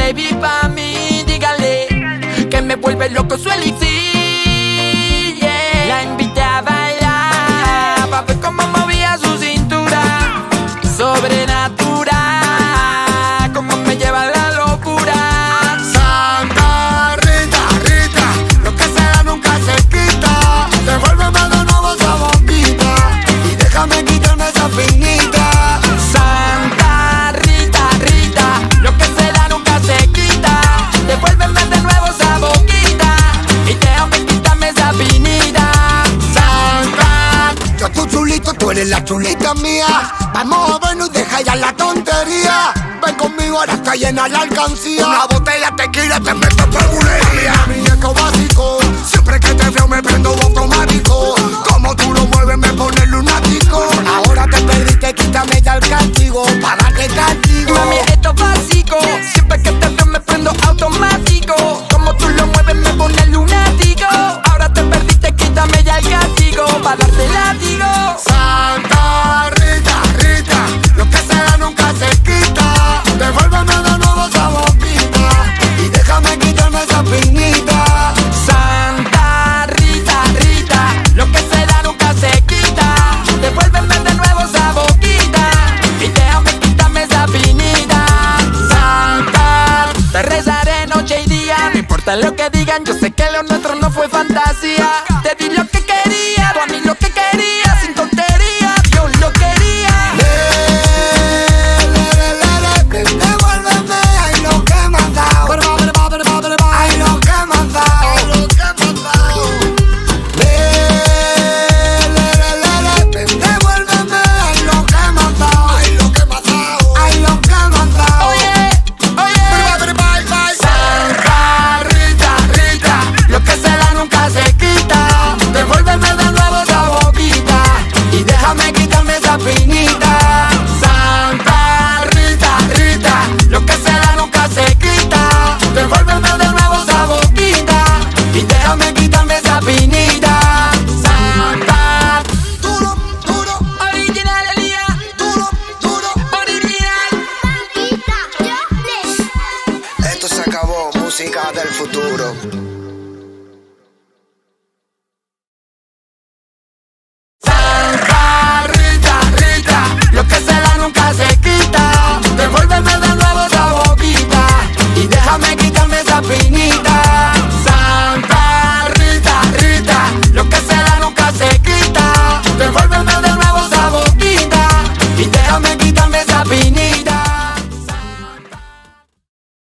baby pa' mí, dígale que me vuelve loco su elixir, yeah. La invité a bailar pa' ver cómo movía su cintura, sobrenatural, cómo me lleva la locura. Santa Rita, Rita, lo que se da nunca se quita. Devuélveme de nuevo esa boquita y déjame quitarme esa finita. Santa Rita, Rita, lo que se da nunca se quita. Devuélveme de nuevo esa boquita y déjame quitarme esa finita. Santa, yo tu chulito, tú eres la chulita mía. Vamos a vernos y deja ya la tontería. Ven conmigo, ahora está llena la alcancía. Una botella de tequila te meto por bulería. Muñeco básico, siempre que te veo me prendo automático. Como tú lo mueves me pone lunático. Ahora te perdiste, quítame ya el castigo, para darte castigo. Mami, esto es básico, siempre que te veo me prendo automático. Como tú lo mueves me pone lunático. Ahora te perdiste, quítame ya el castigo, para darte látigo. Santa Rita, Rita, lo que se da nunca se quita. Devuélveme de nuevo esa boquita y déjame quitarme esa finita. Santa Rita, Rita, lo que se da nunca se quita. Devuélveme de nuevo esa boquita y déjame quitarme esa finita. Santa, te rezaré noche y día, no importa lo que digan, yo sé que lo nuestro no fue fantasía.